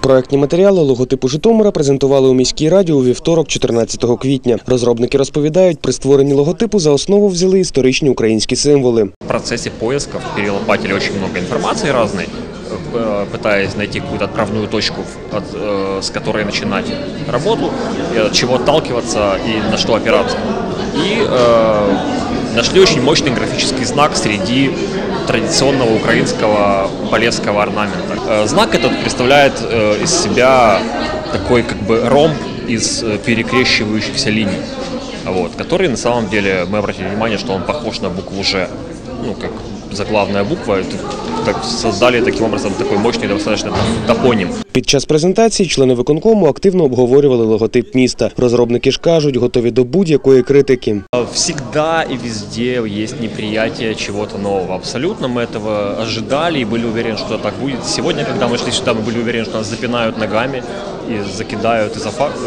Проектні матеріали логотипу Житомира презентували у міській раді у вівторок, 14 квітня. Розробники розповідають, при створенні логотипу за основу взяли історичні українські символи. В процессе поиска перелопатили очень много информации разной, пытаясь найти какую-то отправную точку, с которой начинать работу, от чего отталкиваться и на что опираться. И нашли очень мощный графический знак среди традиционного украинского полесского орнамента. Знак этот представляет из себя такой как бы ромб из перекрещивающихся линий, который на самом деле, мы обратили внимание, что он похож на букву «Ж», как заглавная буква, так создали таким образом такой мощный достаточно топонім. Під час презентації члени виконкому активно обговорювали логотип міста. Розробники ж кажуть, готові до будь-якої критики. Всегда и везде есть неприятие чего-то нового. Абсолютно мы этого ожидали и были уверены, что так будет. Сегодня, когда мы шли сюда, мы были уверены, что нас запинают ногами и закидают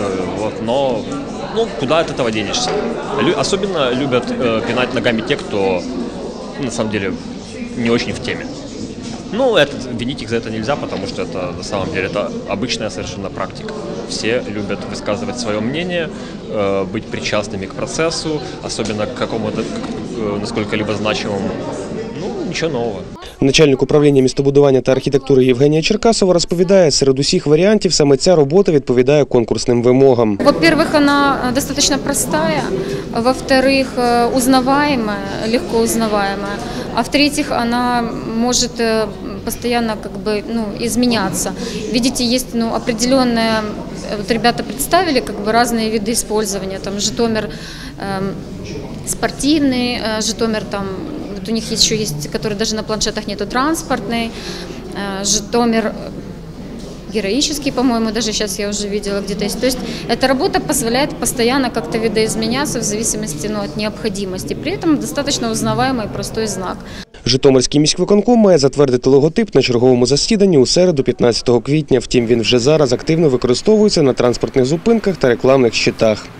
но куда от этого денешься? Особенно любят пинать ногами те, кто на самом деле не очень в теме. Винить их за это нельзя, потому что это на самом деле это обычная совершенно практика. Все любят высказывать свое мнение, быть причастными к процессу, особенно к какому-то насколько-либо значимому. Нічого нового. Начальник управління містобудування та архітектури Євгенія Черкасова розповідає, серед усіх варіантів саме ця робота відповідає конкурсним вимогам. Во-первых, она достаточно простая, во-вторых, узнаваемая, легко узнаваемая, а в-третьих, она может постоянно изменяться. Видите, есть определенные, ребята представили разные виды использования, там Житомир спортивный, Житомир у них еще есть, которые даже на планшетах нету, транспортный, Житомир героический, по-моему, даже сейчас я уже видела где-то есть. То есть эта работа позволяет постоянно как-то видоизменяться в зависимости от необходимости. При этом достаточно узнаваемый простой знак. Житомирський міськвиконком має затвердити логотип на черговому засіданні у середу, 15 квітня. Втім, він вже зараз активно використовується на транспортних зупинках та рекламних щитах.